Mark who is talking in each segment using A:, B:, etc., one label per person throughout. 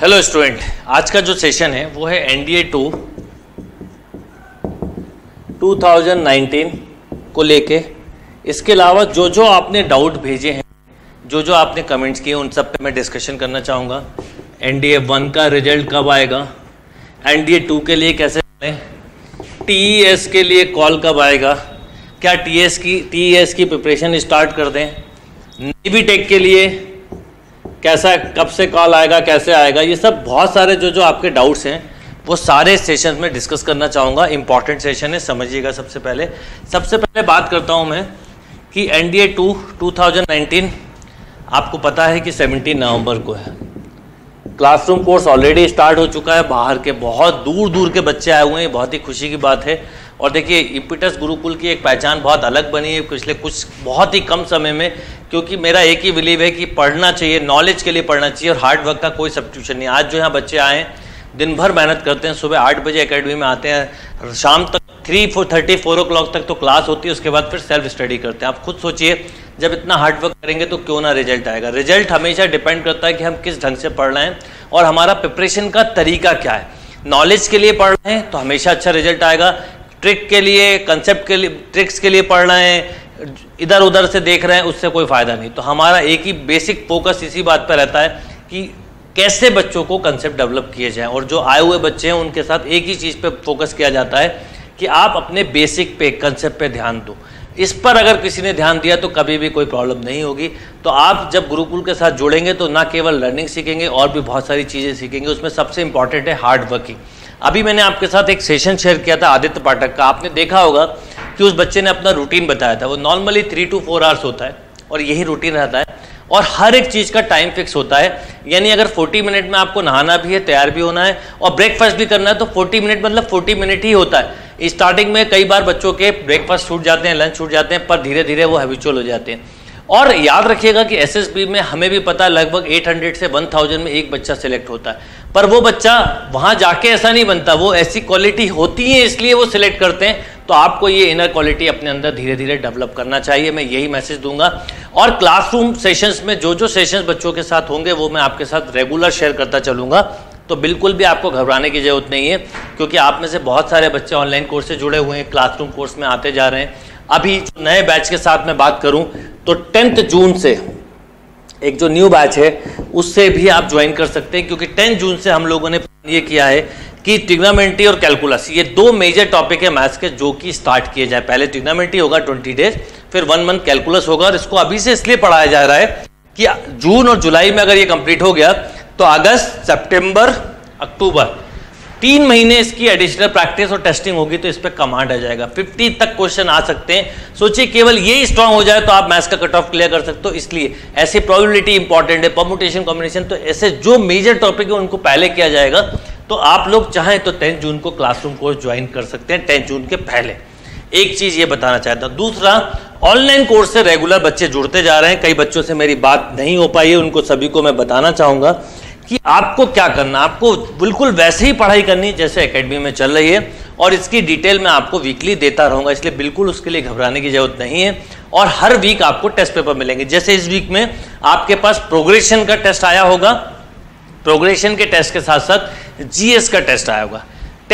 A: Hello student, आज का जो सेशन है वो है NDA-2 2019 को लेके। इसके अलावा जो जो आपने डाउट भेजे हैं, जो जो आपने कमेंट्स किए, उन सब पे मैं डिस्कशन करना चाहूँगा। NDA-1 का रिजल्ट कब आएगा, NDA-2 के लिए कैसे चलें, TES के लिए कॉल कब आएगा, क्या TES की प्रिपरेशन स्टार्ट कर दें, NAVI-TECH के लिए कैसा, कब से कॉल आएगा, कैसे आएगा, ये सब बहुत सारे जो जो आपके डाउट्स हैं वो सारे सेशन में डिस्कस करना चाहूँगा। इंपॉर्टेंट सेशन है, समझिएगा। सबसे पहले बात करता हूँ मैं कि NDA-2 2019 आपको पता है कि 17 नवंबर को है। क्लासरूम कोर्स ऑलरेडी स्टार्ट हो चुका है, बाहर के बहुत दूर दूर के बच्चे आए हुए हैं, बहुत ही खुशी की बात है। और देखिए, इम्पिटस गुरुकुल की एक पहचान बहुत अलग बनी है पिछले कुछ बहुत ही कम समय में, क्योंकि मेरा एक ही बिलीव है कि पढ़ना चाहिए, नॉलेज के लिए पढ़ना चाहिए, और हार्ड वर्क का कोई सब्स्टिट्यूशन नहीं। आज जो यहाँ बच्चे आए हैं, दिन भर मेहनत करते हैं, सुबह 8 बजे एकेडमी में आते हैं, शाम तक 3:30 4 o'clock तक तो क्लास होती है, उसके बाद फिर सेल्फ स्टडी करते हैं। आप खुद सोचिए, जब इतना हार्ड वर्क करेंगे तो क्यों ना रिजल्ट आएगा। रिजल्ट हमेशा डिपेंड करता है कि हम किस ढंग से पढ़ रहे हैं और हमारा प्रिपरेशन का तरीका क्या है। नॉलेज के लिए पढ़ रहे हैं तो हमेशा अच्छा रिजल्ट आएगा, ट्रिक के लिए, कंसेप्ट के लिए, ट्रिक्स के लिए पढ़ रहे हैं, इधर उधर से देख रहे हैं, उससे कोई फ़ायदा नहीं। तो हमारा एक ही बेसिक फोकस इसी बात पर रहता है कि कैसे बच्चों को कंसेप्ट डेवलप किए जाएं, और जो आए हुए बच्चे हैं उनके साथ एक ही चीज़ पे फोकस किया जाता है कि आप अपने बेसिक पे, कंसेप्ट पे ध्यान दो। इस पर अगर किसी ने ध्यान दिया तो कभी भी कोई प्रॉब्लम नहीं होगी। तो आप जब गुरुकुल के साथ जुड़ेंगे तो ना केवल लर्निंग सीखेंगे और भी बहुत सारी चीज़ें सीखेंगे। उसमें सबसे इंपॉर्टेंट है हार्ड वर्किंग। अभी मैंने आपके साथ एक सेशन शेयर किया था आदित्य पाठक का, आपने देखा होगा कि उस बच्चे ने अपना रूटीन बताया था। वो नॉर्मली 3 to 4 आवर्स होता है और यही रूटीन रहता है, और हर एक चीज़ का टाइम फिक्स होता है। यानी अगर 40 मिनट में आपको नहाना भी है, तैयार भी होना है और ब्रेकफास्ट भी करना है, तो 40 मिनट मतलब 40 मिनट ही होता है। स्टार्टिंग में कई बार बच्चों के ब्रेकफास्ट छूट जाते हैं, लंच छूट जाते हैं, पर धीरे धीरे वो हैबिचुअल हो जाते हैं। और याद रखिएगा कि SSB में हमें भी पता है लगभग 800 से 1000 में एक बच्चा सिलेक्ट होता है, पर वो बच्चा वहाँ जाके ऐसा नहीं बनता। वो ऐसी क्वालिटी होती है इसलिए वो सिलेक्ट करते हैं। तो आपको ये इनर क्वालिटी अपने अंदर धीरे धीरे डेवलप करना चाहिए, मैं यही मैसेज दूंगा। और क्लासरूम सेशंस में जो जो सेशंस बच्चों के साथ होंगे वो मैं आपके साथ रेगुलर शेयर करता चलूँगा। तो बिल्कुल भी आपको घबराने की जरूरत नहीं है, क्योंकि आप में से बहुत सारे बच्चे ऑनलाइन कोर्स से जुड़े हुए हैं, क्लासरूम कोर्स में आते जा रहे हैं। अभी जो नए बैच के साथ मैं बात करूं तो 10 जून से एक जो न्यू बैच है उससे भी आप ज्वाइन कर सकते हैं, क्योंकि 10 जून से हम लोगों ने ये किया है कि ट्रिग्नोमेट्री और कैलकुलस, ये 2 मेजर टॉपिक है मैथ्स के, जो कि स्टार्ट किए जाए। पहले ट्रिग्नोमेट्री होगा 20 डेज, फिर 1 मंथ कैलकुलस होगा। और इसको अभी से इसलिए पढ़ाया जा रहा है कि जून और जुलाई में अगर ये कंप्लीट हो गया तो अगस्त, सितंबर, अक्टूबर 3 महीने इसकी एडिशनल प्रैक्टिस और टेस्टिंग होगी, तो इस पर कमांड आ जाएगा। 50 तक क्वेश्चन आ सकते हैं। सोचिए, केवल ये स्ट्रांग हो जाए तो आप मैथ्स का कट ऑफ क्लियर कर सकते हो। इसलिए ऐसी प्रोबेबिलिटी इंपॉर्टेंट है, परम्यूटेशन, कॉम्बिनेशन, तो ऐसे जो मेजर टॉपिक है उनको पहले किया जाएगा। तो आप लोग चाहें तो 10 जून को क्लासरूम कोर्स ज्वाइन कर सकते हैं, 10 जून के पहले। एक चीज ये बताना चाहता हूं। दूसरा, ऑनलाइन कोर्स से रेगुलर बच्चे जुड़ते जा रहे हैं। कई बच्चों से मेरी बात नहीं हो पाई है, उनको सभी को मैं बताना चाहूंगा कि आपको क्या करना, आपको बिल्कुल वैसे ही पढ़ाई करनी जैसे एकेडमी में चल रही है, और इसकी डिटेल मैं आपको वीकली देता रहूंगा, इसलिए बिल्कुल उसके लिए घबराने की जरूरत नहीं है। और हर वीक आपको टेस्ट पेपर मिलेंगे। जैसे इस वीक में आपके पास प्रोग्रेशन का टेस्ट आया होगा, प्रोग्रेशन के टेस्ट के साथ साथ GS का टेस्ट आया होगा।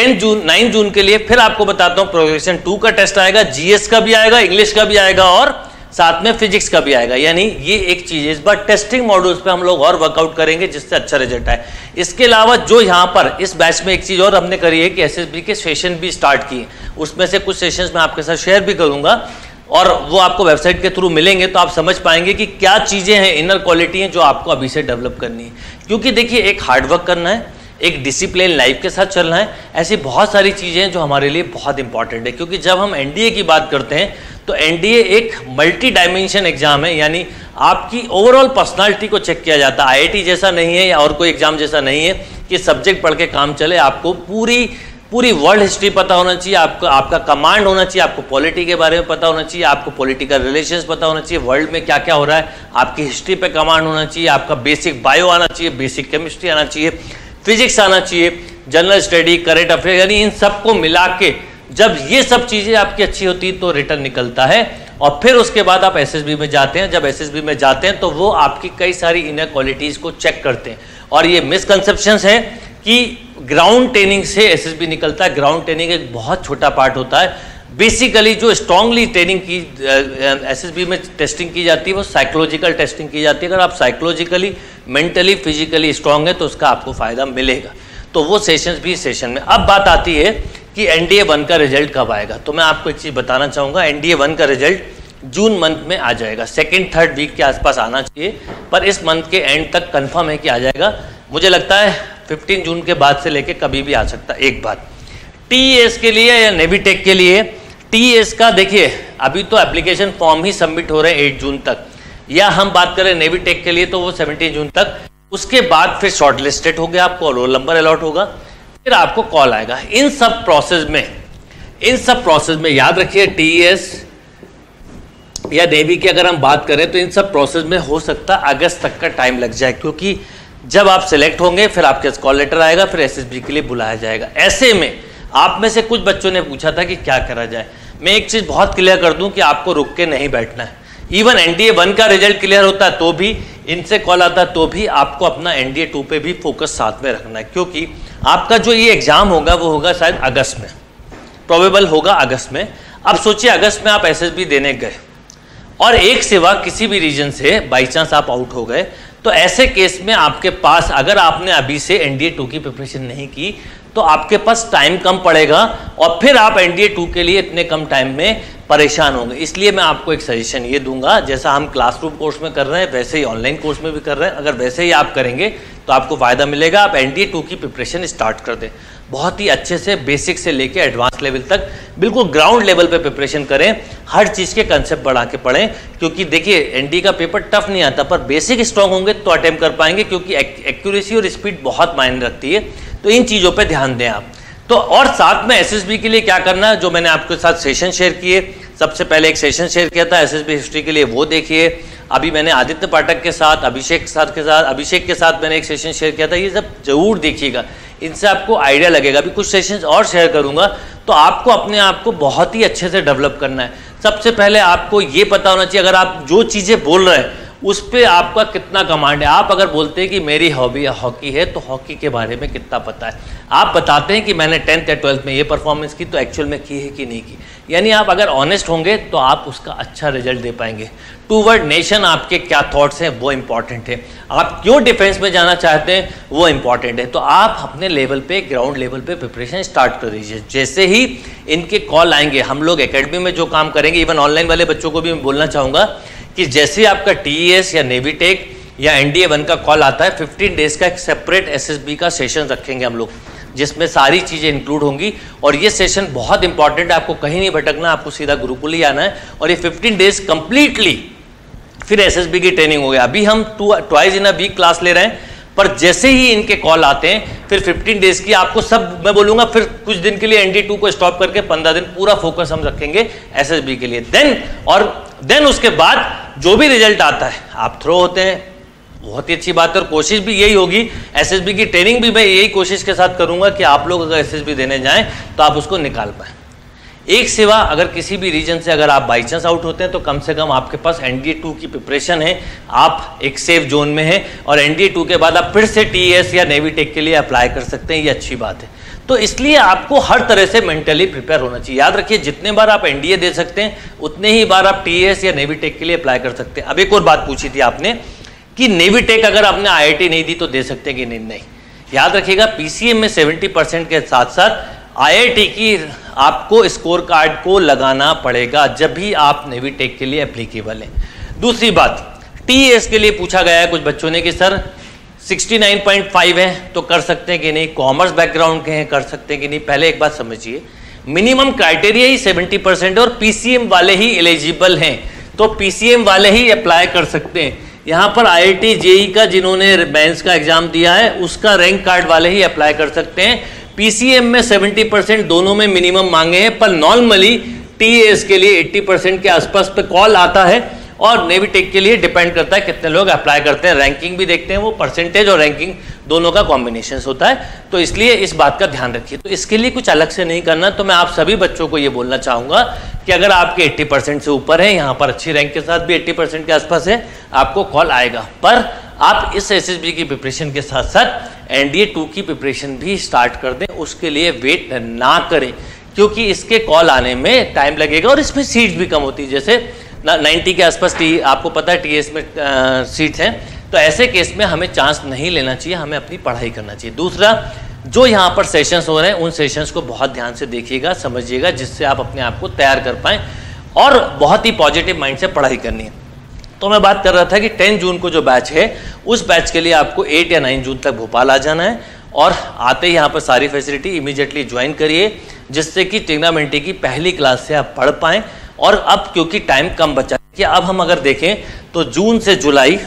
A: 9 जून के लिए फिर आपको बताता हूं, प्रोग्रेशन 2 का टेस्ट आएगा, GS का भी आएगा, इंग्लिश का भी आएगा और साथ में फिजिक्स का भी आएगा। यानी ये एक चीज है, इस बार टेस्टिंग मॉड्यूल्स पे हम लोग और वर्कआउट करेंगे जिससे अच्छा रिजल्ट आए। इसके अलावा जो यहाँ पर इस बैच में एक चीज और हमने करी है कि SSB के सेशन भी स्टार्ट किए, उसमें से कुछ सेशंस मैं आपके साथ शेयर भी करूंगा, और वो आपको वेबसाइट के थ्रू मिलेंगे, तो आप समझ पाएंगे कि क्या चीजें हैं, इनर क्वालिटी हैं जो आपको अभी से डेवलप करनी है। क्योंकि देखिए, एक हार्डवर्क करना है, एक डिसिप्लिन लाइफ के साथ चलना है, ऐसी बहुत सारी चीजें हैं जो हमारे लिए बहुत इंपॉर्टेंट है। क्योंकि जब हम NDA की बात करते हैं तो NDA एक मल्टी डायमेंशन एग्जाम है, यानी आपकी ओवरऑल पर्सनालिटी को चेक किया जाता है। IIT जैसा नहीं है या और कोई एग्जाम जैसा नहीं है कि सब्जेक्ट पढ़ के काम चले। आपको पूरी वर्ल्ड हिस्ट्री पता होना चाहिए, आपका कमांड होना चाहिए, आपको पॉलिटी के बारे में पता होना चाहिए, आपको पॉलिटिकल रिलेशंस पता होना चाहिए, वर्ल्ड में क्या क्या हो रहा है, आपकी हिस्ट्री पे कमांड होना चाहिए, आपका बेसिक बायो आना चाहिए, बेसिक केमिस्ट्री आना चाहिए, फिजिक्स आना चाहिए, जनरल स्टडी, करंट अफेयर, यानी इन सबको मिला के जब ये सब चीजें आपकी अच्छी होती तो रिटर्न निकलता है। और फिर उसके बाद आप एसएसबी में जाते हैं। जब एसएसबी में जाते हैं तो वो आपकी कई सारी इनर क्वालिटीज़ को चेक करते हैं। और ये मिसकंसेप्शंस है कि ग्राउंड ट्रेनिंग से एसएसबी निकलता है। ग्राउंड ट्रेनिंग एक बहुत छोटा पार्ट होता है। बेसिकली जो स्ट्रांगली ट्रेनिंग की एसएसबी में टेस्टिंग की जाती है वो साइकोलॉजिकल टेस्टिंग की जाती है। अगर आप साइकोलॉजिकली, मेंटली, फिजिकली स्ट्रांग है तो उसका आपको फ़ायदा मिलेगा। तो वो सेशंस भी सेशन में। अब बात आती है कि NDA-1 का रिजल्ट कब आएगा। तो मैं आपको एक चीज़ बताना चाहूँगा, NDA-1 का रिजल्ट जून मंथ में आ जाएगा, 2-3 वीक के आसपास आना चाहिए, पर इस मंथ के एंड तक कंफर्म है कि आ जाएगा। मुझे लगता है 15 जून के बाद से लेके कभी भी आ सकता है। एक बात TES के लिए या NAVI-TECH के लिए, TES का देखिए अभी तो एप्लीकेशन फॉर्म ही सबमिट हो रहे हैं 8 जून तक, या हम बात करें NAVI-TECH के लिए तो वो 17 जून तक। उसके बाद फिर शॉर्ट लिस्टेड हो गया, आपको रोल नंबर अलॉट होगा, फिर आपको कॉल आएगा। इन सब प्रोसेस में याद रखिए TES या नेवी की अगर हम बात करें तो इन सब प्रोसेस में हो सकता है अगस्त तक का टाइम लग जाए, क्योंकि जब आप सिलेक्ट होंगे फिर आपके पास कॉल लेटर आएगा, फिर एसएसबी के लिए बुलाया जाएगा। ऐसे में आप में से कुछ बच्चों ने पूछा था कि क्या करा जाए। मैं एक चीज़ बहुत क्लियर कर दूं कि आपको रुक के नहीं बैठना है। इवन NDA-1 का रिजल्ट क्लियर होता है तो भी, इनसे कॉल आता है तो भी आपको अपना NDA-2 पे भी फोकस साथ में रखना है, क्योंकि आपका जो ये एग्जाम होगा वो होगा शायद अगस्त में, प्रोबेबल होगा अगस्त में। अब सोचिए अगस्त में आप एसएसबी देने गए और एक सिवा किसी भी रीजन से बाई चांस आप आउट हो गए, तो ऐसे केस में आपके पास, अगर आपने अभी से NDA-2 की प्रिपरेशन नहीं की तो आपके पास टाइम कम पड़ेगा और फिर आप NDA-2 के लिए इतने कम टाइम में परेशान होंगे। इसलिए मैं आपको एक सजेशन ये दूंगा, जैसा हम क्लासरूम कोर्स में कर रहे हैं वैसे ही ऑनलाइन कोर्स में भी कर रहे हैं। अगर वैसे ही आप करेंगे तो आपको फ़ायदा मिलेगा। आप NDA-2 की प्रिपरेशन स्टार्ट कर दें, बहुत ही अच्छे से, बेसिक से लेके एडवांस लेवल तक बिल्कुल ग्राउंड लेवल पे प्रिपरेशन करें। हर चीज़ के कंसेप्ट बढ़ा के पढ़ें, क्योंकि देखिए ND का पेपर टफ नहीं आता, पर बेसिक स्ट्रांग होंगे तो अटेम्प्ट कर पाएंगे, क्योंकि एक्यूरेसी और स्पीड बहुत मायने रखती है। तो इन चीज़ों पे ध्यान दें आप। तो और साथ में एसएसबी के लिए क्या करना है, जो मैंने आपके साथ सेशन शेयर किए, सबसे पहले एक सेशन शेयर किया था एसएसबी हिस्ट्री के लिए, वो देखिए। अभी मैंने आदित्य पाठक के साथ, अभिषेक के साथ मैंने एक सेशन शेयर किया था, ये सब जरूर देखिएगा, इनसे आपको आइडिया लगेगा। अभी कुछ सेशंस और शेयर करूंगा, तो आपको अपने आप को बहुत ही अच्छे से डेवलप करना है। सबसे पहले आपको ये पता होना चाहिए, अगर आप जो चीज़ें बोल रहे हैं उस पर आपका कितना कमांड है। आप अगर बोलते हैं कि मेरी हॉबी या हॉकी है, तो हॉकी के बारे में कितना पता है। आप बताते हैं कि मैंने 10th या 12th में ये परफॉर्मेंस की, तो एक्चुअल में की है कि नहीं की। यानी आप अगर ऑनेस्ट होंगे तो आप उसका अच्छा रिजल्ट दे पाएंगे। टूवर्ड नेशन आपके क्या थॉट्स हैं वो इंपॉर्टेंट है। आप क्यों डिफेंस में जाना चाहते हैं वो इंपॉर्टेंट है। तो आप अपने लेवल पे, ग्राउंड लेवल पे प्रिपरेशन स्टार्ट कर दीजिए। जैसे ही इनके कॉल आएंगे, हम लोग एकेडमी में जो काम करेंगे, इवन ऑनलाइन वाले बच्चों को भी मैं बोलना चाहूँगा कि जैसे आपका TES या NAVI-TECH या NDA-1 का कॉल आता है, 15 डेज का एक सेपरेट SSB का सेशन रखेंगे हम लोग, जिसमें सारी चीज़ें इंक्लूड होंगी। और ये सेशन बहुत इंपॉर्टेंट है, आपको कहीं नहीं भटकना, आपको सीधा गुरुकुल ही आना है। और ये 15 डेज कंप्लीटली फिर SSB की ट्रेनिंग हो गया। अभी हम twice in a week class ले रहे हैं, पर जैसे ही इनके कॉल आते हैं फिर 15 डेज की आपको सब मैं बोलूँगा, फिर कुछ दिन के लिए NDA-2 को स्टॉप करके 15 दिन पूरा फोकस हम रखेंगे SSB के लिए। देन उसके बाद जो भी रिजल्ट आता है आप थ्रो होते हैं, बहुत ही अच्छी बात है। और कोशिश भी यही होगी, SSB की ट्रेनिंग भी मैं यही कोशिश के साथ करूंगा कि आप लोग अगर SSB देने जाएं तो आप उसको निकाल पाएं। एक सिवा, अगर किसी भी रीजन से अगर आप बाई चांस आउट होते हैं तो कम से कम आपके पास NDA-2 की प्रिपरेशन है, आप एक सेफ जोन में हैं। और NDA-2 के बाद आप फिर से TES या NAVI-TECH के लिए अप्लाई कर सकते हैं, ये अच्छी बात है। तो इसलिए आपको हर तरह से मेंटली प्रिपेयर होना चाहिए। याद रखिए, जितने बार आप NDA दे सकते हैं उतने ही बार आप TES या NAVI-TECH के लिए अप्लाई कर सकते हैं। अब एक और बात पूछी थी आपने कि NAVI-TECH अगर आपने IIT नहीं दी तो दे सकते हैं कि नहीं। याद रखिएगा, PCM में 70% के साथ साथ IIT की आपको स्कोर कार्ड को लगाना पड़ेगा जब भी आप NAVI-TECH के लिए एप्लीकेबल है। दूसरी बात, TES के लिए पूछा गया है कुछ बच्चों ने कि सर 69.5 है तो कर सकते हैं कि नहीं, कॉमर्स बैकग्राउंड के हैं कर सकते हैं कि नहीं। पहले एक बात समझिए, मिनिमम क्राइटेरिया ही 70% है और PCM वाले ही एलिजिबल हैं, तो PCM वाले ही अप्लाई कर सकते हैं। यहाँ पर IIT JEE का जिन्होंने मेंस का एग्जाम दिया है उसका रैंक कार्ड वाले ही अप्लाई कर सकते हैं। PCM में 70% दोनों में मिनिमम मांगे हैं, पर नॉर्मली TES के लिए 80% के आसपास पे कॉल आता है और नेवी टेक के लिए डिपेंड करता है कितने लोग अप्लाई करते हैं, रैंकिंग भी देखते हैं, वो परसेंटेज और रैंकिंग दोनों का कॉम्बिनेशन होता है, तो इसलिए इस बात का ध्यान रखिए। तो इसके लिए कुछ अलग से नहीं करना। तो मैं आप सभी बच्चों को ये बोलना चाहूँगा कि अगर आपके 80% से ऊपर है, यहाँ पर अच्छी रैंक के साथ भी 80% के आसपास है, आपको कॉल आएगा। पर आप इस एसएसबी की प्रिपरेशन के साथ साथ NDA-2 की प्रिपरेशन भी स्टार्ट कर दें, उसके लिए वेट ना करें, क्योंकि इसके कॉल आने में टाइम लगेगा और इसमें सीट्स भी कम होती है। जैसे 90 के आसपास आपको पता है TS में सीट्स हैं, तो ऐसे केस में हमें चांस नहीं लेना चाहिए, हमें अपनी पढ़ाई करना चाहिए। दूसरा, जो यहाँ पर सेशंस हो रहे हैं उन सेशंस को बहुत ध्यान से देखिएगा, समझिएगा, जिससे आप अपने आप को तैयार कर पाएँ और बहुत ही पॉजिटिव माइंड से पढ़ाई करनी है। तो मैं बात कर रहा था कि 10 जून को जो बैच है, उस बैच के लिए आपको 8 या 9 जून तक भोपाल आ जाना है और आते ही यहाँ पर सारी फैसिलिटी इमीडिएटली ज्वाइन करिए, जिससे कि ट्रिग्नोमेट्री की पहली क्लास से आप पढ़ पाएँ। और अब क्योंकि टाइम कम बचा है, कि अब हम अगर देखें तो जून से जुलाई,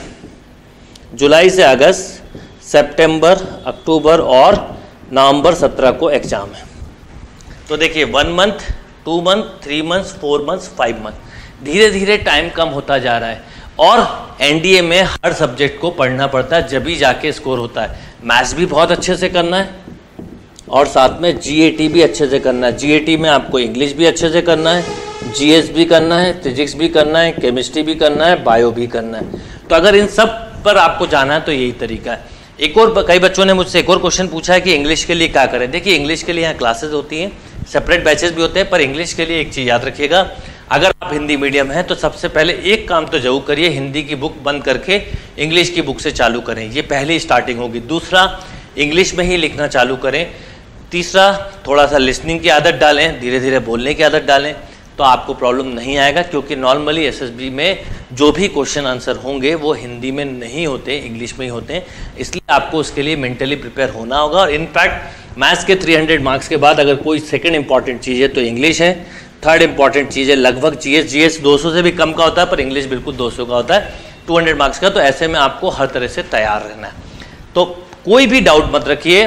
A: जुलाई से अगस्त, सितंबर, अक्टूबर और नवंबर 17 को एग्जाम है। तो देखिए 1 month, 2 month, 3 months, 4 months, 5 month, धीरे धीरे टाइम कम होता जा रहा है। और एनडीए में हर सब्जेक्ट को पढ़ना पड़ता है, जब भी जाके स्कोर होता है। मैथ्स भी बहुत अच्छे से करना है और साथ में जीएटी भी अच्छे से करना है। जीएटी में आपको इंग्लिश भी अच्छे से करना है, जीएस भी करना है, फिजिक्स भी करना है, केमिस्ट्री भी करना है, बायो भी करना है। तो अगर इन सब पर आपको जाना है तो यही तरीका है। एक और, कई बच्चों ने मुझसे एक और क्वेश्चन पूछा है कि इंग्लिश के लिए क्या करें। देखिए इंग्लिश के लिए यहाँ क्लासेस होती हैं, सेपरेट बैचेस भी होते हैं, पर इंग्लिश के लिए एक चीज़ याद रखिएगा, अगर आप हिंदी मीडियम हैं तो सबसे पहले एक काम तो जरूर करिए, हिंदी की बुक बंद करके इंग्लिश की बुक से चालू करें, ये पहली स्टार्टिंग होगी। दूसरा, इंग्लिश में ही लिखना चालू करें। तीसरा, थोड़ा सा लिसनिंग की आदत डालें, धीरे धीरे बोलने की आदत डालें, तो आपको प्रॉब्लम नहीं आएगा, क्योंकि नॉर्मली एसएसबी में जो भी क्वेश्चन आंसर होंगे वो हिंदी में नहीं होते, इंग्लिश में ही होते हैं। इसलिए आपको उसके लिए मेंटली प्रिपेयर होना होगा। और इनफैक्ट मैथ्स के 300 मार्क्स के बाद अगर कोई सेकंड इंपॉर्टेंट चीज़ है तो इंग्लिश है, थर्ड इंपॉर्टेंट चीज़ है लगभग जीएस 200 से भी कम का होता है, पर इंग्लिश बिल्कुल 200 का होता है, 200 मार्क्स का। तो ऐसे में आपको हर तरह से तैयार रहना है। तो कोई भी डाउट मत रखिए,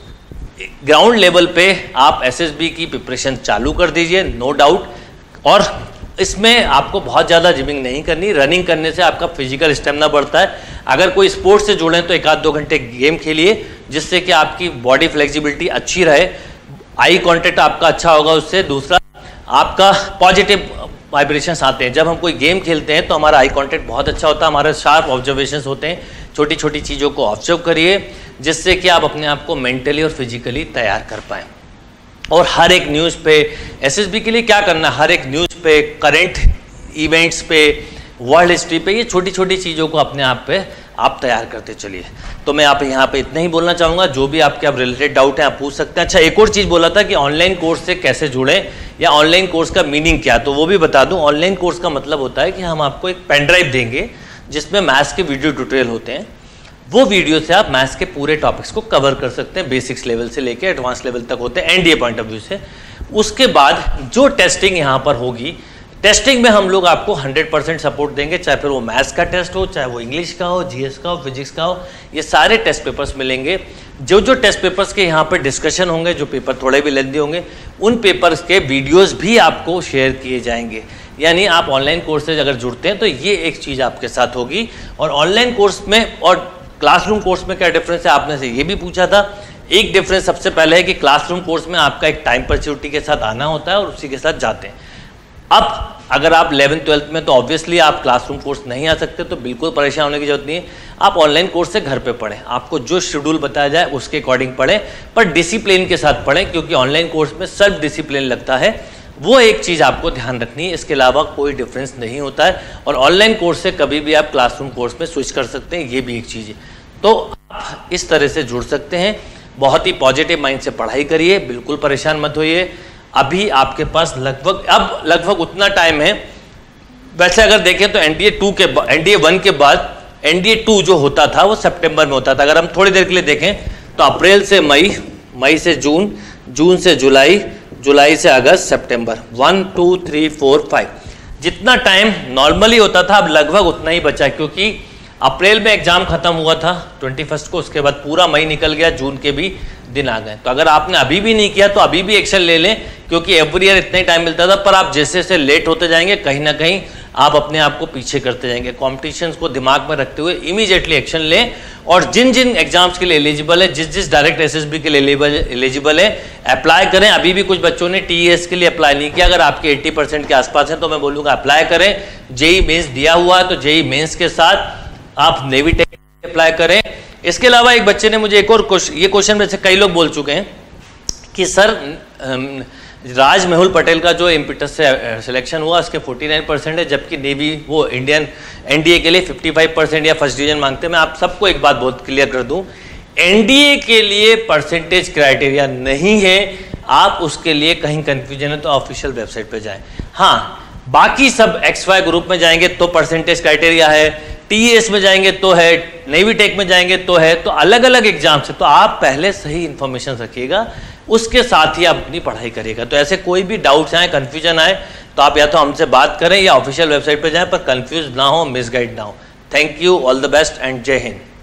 A: ग्राउंड लेवल पे आप एसएसबी की प्रिपरेशन चालू कर दीजिए, नो डाउट। और इसमें आपको बहुत ज़्यादा जिमिंग नहीं करनी, रनिंग करने से आपका फिजिकल स्टेमिना बढ़ता है। अगर कोई स्पोर्ट्स से जुड़े तो 1-2 घंटे गेम खेलिए, जिससे कि आपकी बॉडी फ्लेक्सिबिलिटी अच्छी रहे, आई कांटेक्ट आपका अच्छा होगा उससे। दूसरा, आपका पॉजिटिव वाइब्रेशंस आते हैं। जब हम कोई गेम खेलते हैं तो हमारा आई कांटेक्ट बहुत अच्छा होता है, हमारे शार्प ऑब्जर्वेशंस होते हैं। छोटी छोटी चीज़ों को ऑब्जर्व करिए, जिससे कि आप अपने आप को मेंटली और फिजिकली तैयार कर पाएँ। और हर एक न्यूज़ पे एसएसबी के लिए क्या करना, हर एक न्यूज़ पे, करंट इवेंट्स पे, वर्ल्ड हिस्ट्री पे, ये छोटी छोटी चीज़ों को अपने आप पे आप तैयार करते चलिए। तो मैं आप यहाँ पे इतना ही बोलना चाहूँगा। जो भी आपके अब रिलेटेड डाउट है आप पूछ सकते हैं। अच्छा, एक और चीज़ बोला था कि ऑनलाइन कोर्स से कैसे जुड़ें या ऑनलाइन कोर्स का मीनिंग क्या, तो वो भी बता दूँ। ऑनलाइन कोर्स का मतलब होता है कि हम आपको एक पेन ड्राइव देंगे जिसमें मैथ्स के वीडियो ट्यूटोरियल होते हैं। वो वीडियो से आप मैथ्स के पूरे टॉपिक्स को कवर कर सकते हैं, बेसिक्स लेवल से लेकर एडवांस लेवल तक होते हैं एनडीए पॉइंट ऑफ व्यू से। उसके बाद जो टेस्टिंग यहाँ पर होगी, टेस्टिंग में हम लोग आपको 100% सपोर्ट देंगे, चाहे फिर वो मैथ्स का टेस्ट हो, चाहे वो इंग्लिश का हो, जीएस का हो, फिजिक्स का हो, ये सारे टेस्ट पेपर्स मिलेंगे। जो जो टेस्ट पेपर्स के यहाँ पर डिस्कशन होंगे, जो पेपर थोड़े भी लेंदी होंगे, उन पेपर्स के वीडियोज़ भी आपको शेयर किए जाएंगे। यानी आप ऑनलाइन कोर्स से अगर जुड़ते हैं तो ये एक चीज़ आपके साथ होगी। और ऑनलाइन कोर्स में और क्लासरूम कोर्स में क्या डिफरेंस है, आपने से ये भी पूछा था। एक डिफरेंस सबसे पहले है कि क्लासरूम कोर्स में आपका एक टाइम पर्च्युटी के साथ आना होता है और उसी के साथ जाते हैं। अब अगर आप 11th-12th में तो ऑब्वियसली आप क्लासरूम कोर्स नहीं आ सकते, तो बिल्कुल परेशान होने की जरूरत नहीं है। आप ऑनलाइन कोर्स से घर पे पढ़ें, आपको जो शेड्यूल बताया जाए उसके अकॉर्डिंग पढ़ें, पर डिसिप्लिन के साथ पढ़ें, क्योंकि ऑनलाइन कोर्स में सेल्फ डिसिप्लिन लगता है। वो एक चीज़ आपको ध्यान रखनी है, इसके अलावा कोई डिफरेंस नहीं होता है। और ऑनलाइन कोर्स से कभी भी आप क्लासरूम कोर्स में स्विच कर सकते हैं, ये भी एक चीज़ है। तो आप इस तरह से जुड़ सकते हैं। बहुत ही पॉजिटिव माइंड से पढ़ाई करिए, बिल्कुल परेशान मत होइए। अभी आपके पास लगभग उतना टाइम है। वैसे अगर देखें तो NDA-1 के बाद NDA-2 जो होता था वो सितंबर में होता था। अगर हम थोड़ी देर के लिए देखें तो अप्रैल से मई, मई से जून, जून से जुलाई, जुलाई से अगस्त, सितंबर, 1 2 3 4 5 जितना टाइम नॉर्मली होता था अब लगभग उतना ही बचा, क्योंकि अप्रैल में एग्जाम खत्म हुआ था 21 को, उसके बाद पूरा मई निकल गया, जून के भी दिन आ गए। तो अगर आपने अभी भी नहीं किया तो अभी भी एक्शन ले लें, क्योंकि एवरी ईयर इतना ही टाइम मिलता था। पर आप जैसे जैसे लेट होते जाएंगे कहीं ना कहीं आप अपने आप को पीछे करते जाएंगे। कॉम्पिटिशन्स को दिमाग में रखते हुए इमीडिएटली एक्शन लें, और जिन जिन एग्जाम्स के लिए एलिजिबल है, जिस जिस डायरेक्ट एसएसबी के लिए एलिजिबल है, अप्लाई करें। अभी भी कुछ बच्चों ने टीएस के लिए अप्लाई नहीं किया, अगर आपके 80% के आसपास हैं तो मैं बोलूँगा अप्लाई करें। जेई मेंस दिया हुआ है तो जेई मेंस के साथ आप नेवी टेक अप्लाई करें। इसके अलावा एक बच्चे ने मुझे एक और ये क्वेश्चन में से कई लोग बोल चुके हैं कि सर राज मेहुल पटेल का जो इम्पिटस से सिलेक्शन हुआ उसके 49% है, जबकि नेवी वो इंडियन एनडीए के लिए 55% या फर्स्ट डिवीजन मांगते हैं। मैं आप सबको एक बात बहुत क्लियर कर दूं, एनडीए के लिए परसेंटेज क्राइटेरिया नहीं है। आप उसके लिए कहीं कंफ्यूजन है तो ऑफिशियल वेबसाइट पे जाएं। हाँ, बाकी सब XY ग्रुप में जाएंगे तो परसेंटेज क्राइटेरिया है, TES में जाएंगे तो है, नेवी टेक में जाएंगे तो है, तो अलग अलग एग्जाम से। तो आप पहले सही इंफॉर्मेशन रखिएगा, उसके साथ ही आप अपनी पढ़ाई करिएगा। तो ऐसे कोई भी डाउट्स आए, कंफ्यूजन आए तो आप या तो हमसे बात करें या ऑफिशियल वेबसाइट पर जाएं, पर कंफ्यूज ना हो, मिसगाइड ना हो। Thank you, all the best and जय हिंद।